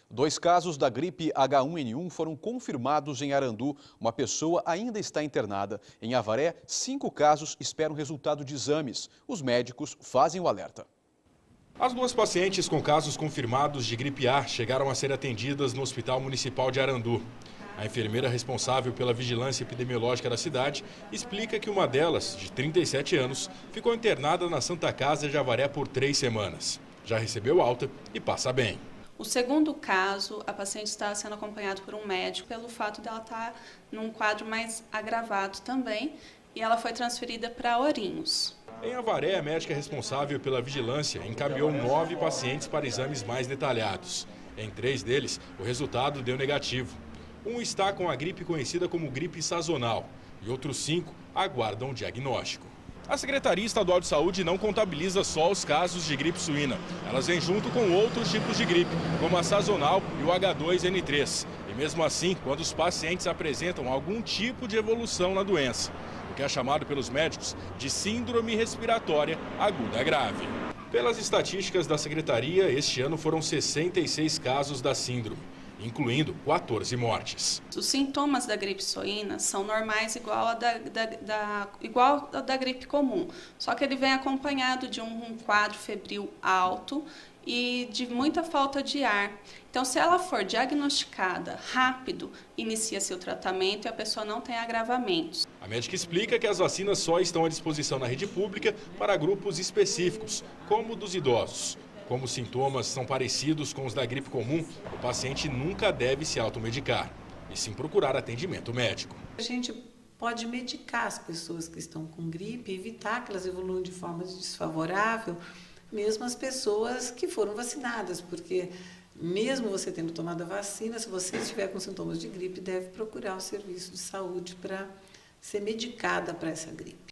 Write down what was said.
2 casos da gripe H1N1 foram confirmados em Arandu. Uma pessoa ainda está internada. Em Avaré, 5 casos esperam resultado de exames. Os médicos fazem o alerta. As 2 pacientes com casos confirmados de gripe A chegaram a ser atendidas no Hospital Municipal de Arandu. A enfermeira responsável pela vigilância epidemiológica da cidade explica que uma delas, de 37 anos, ficou internada na Santa Casa de Avaré por 3 semanas. Já recebeu alta e passa bem. O segundo caso, a paciente está sendo acompanhada por um médico pelo fato dela estar num quadro mais agravado também, e ela foi transferida para Ourinhos. Em Avaré, a médica responsável pela vigilância encaminhou 9 pacientes para exames mais detalhados. Em 3 deles, o resultado deu negativo. Um está com a gripe conhecida como gripe sazonal e outros 5 aguardam o diagnóstico. A Secretaria Estadual de Saúde não contabiliza só os casos de gripe suína. Elas vêm junto com outros tipos de gripe, como a sazonal e o H2N3. E mesmo assim, quando os pacientes apresentam algum tipo de evolução na doença, o que é chamado pelos médicos de síndrome respiratória aguda grave. Pelas estatísticas da Secretaria, este ano foram 66 casos da síndrome, incluindo 14 mortes. Os sintomas da gripe suína são normais igual a da gripe comum, só que ele vem acompanhado de um quadro febril alto e de muita falta de ar. Então, se ela for diagnosticada rápido, inicia-se o tratamento e a pessoa não tem agravamentos. A médica explica que as vacinas só estão à disposição na rede pública para grupos específicos, como o dos idosos. Como os sintomas são parecidos com os da gripe comum, o paciente nunca deve se automedicar, e sim procurar atendimento médico. A gente pode medicar as pessoas que estão com gripe, evitar que elas evoluam de forma desfavorável, mesmo as pessoas que foram vacinadas, porque mesmo você tendo tomado a vacina, se você estiver com sintomas de gripe, deve procurar o serviço de saúde para ser medicada para essa gripe.